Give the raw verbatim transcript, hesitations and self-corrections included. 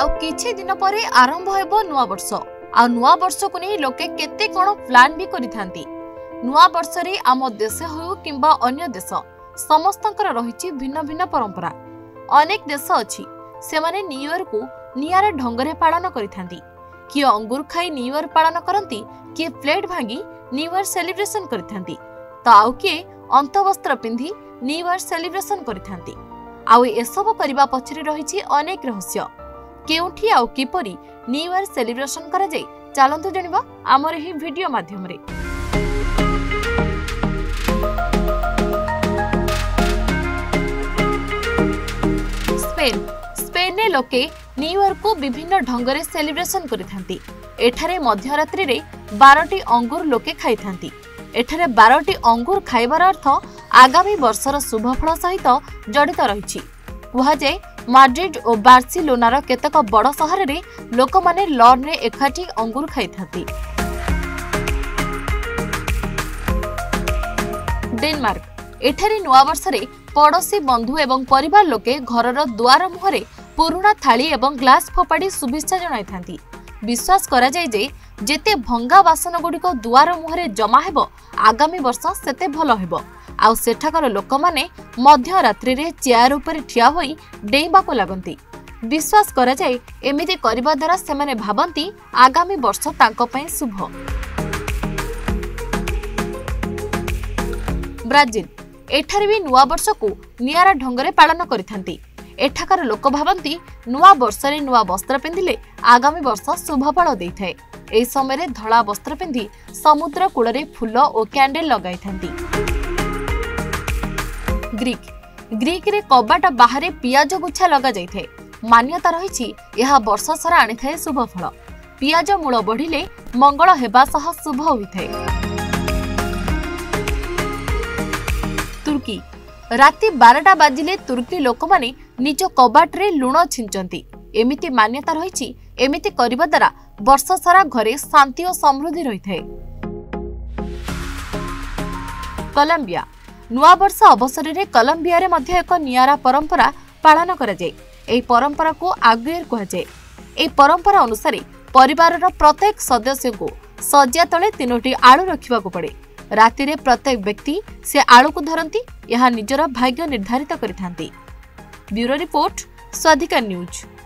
आउ किछि दिन परे आरंभ हेबो नुआ वर्ष आ नुआ वर्ष को नहीं लोके केते कोन प्लान भी करिथांती। नुआ वर्ष रे आम देश हो किंबा अन्य देश समस्तंकर रहिछि भिन्न भिन्न परंपरा। अनेक देश अछि से माने न्यू ईयर को नियारा ढंगरे पालन करिथांती। किए अंगूर खाई न्यू ईयर पालन करंती, किए प्लेट भांगी न्यू ईयर सेलिब्रेशन करिथांती, तो आउ किए अंतवस्त्र पिंधि न्यू ईयर सेलिब्रेशन करिथांती। आउ एसबु करबा पछरे रहिछि अनेक रहस्य। केउठी आउ किपरि न्यू ईयर सेलिब्रेशन करा जाय चलंतु जनिबा हमर एही वीडियो माध्यम रे। स्पेन स्पेन रे लोके न्यू ईयर को विभिन्न ढंगरे सेलिब्रेशन करिथांती। एठारे मध्यरात्रि रे बारह अंगूर लोके खाइथांती। एठारे बारह अंगूर खाइबार अर्थ आगामी वर्षर शुभफल सहित जड़ित रही। कह जाए माड्रिड और बार्सिलोनार केतक बड़ सहर रे लोक माने लॉन रे एकाठी अंगूर खाइथांती। डेनमार्क एठारे नुआ वर्ष रे पड़ोसी बंधु एवं परिवार लोके घरर दुआर मुहरे पुराना थाली एवं ग्लास फोपाड़ी शुभेच्छा जणाइथांती। विश्वास करा जाय जे जेते भंगा बासन गुड़िक दुआर मुहरे जमा हेबो आगामी वर्ष सेते भल हेबो। आउ सेठाकर लोक माने मध्य रात्रि रे चेयर ऊपर ठिया होई डेइबा को लागंती। विश्वास करा जाय एमिति करबा द्वारा से माने भाबंती आगामी वर्ष तांको पई शुभ। ब्राजिल एठारे भी नुआ वर्ष को नियारा ढंगरे पालन करिथांती। एठाकार लोक भाबंती नुआ वर्ष रे नुआ वस्त्र पिंधिले आगामी वर्ष शुभफल देइथाय। एई समय रे धळा वस्त्र पिंधि समुद्र कूଳରେ फूल और कैंडल लगाइथांती। ग्रीक ग्रीक रे कबाट बाहरे पियाज गुच्छा लगा जाइथाय। मान्यता रहिछि यह वर्ष सारा आनिथाय शुभफल। पियाज मूल बढ़िले मंगल हेबा सह शुभ होइथाय। तुर्की राति बारटा बाजिले तुर्की लोक माने निज कबाट रे लुण छिंचंती। एमिति मान्यता रहिछि एमिति करिबा द्वारा वर्ष सारा घरे शांति और समृद्धि रहिथाय। कोलंबिया नुआ वर्ष अवसर रे कोलंबिया रे मध्य एक नियारा परंपरा पालन करा जाय। एई परंपरा को आगुएर कहा जाय। एई परंपरा अनुसार परिवार रो प्रत्येक सदस्य को सज्जा तले तीनोटी आलू रखिबा को पड़े। राति रे प्रत्येक व्यक्ति से आलू को धरती। यह निजर भाग्य निर्धारित करिथांती। Bureau report Swadhika news.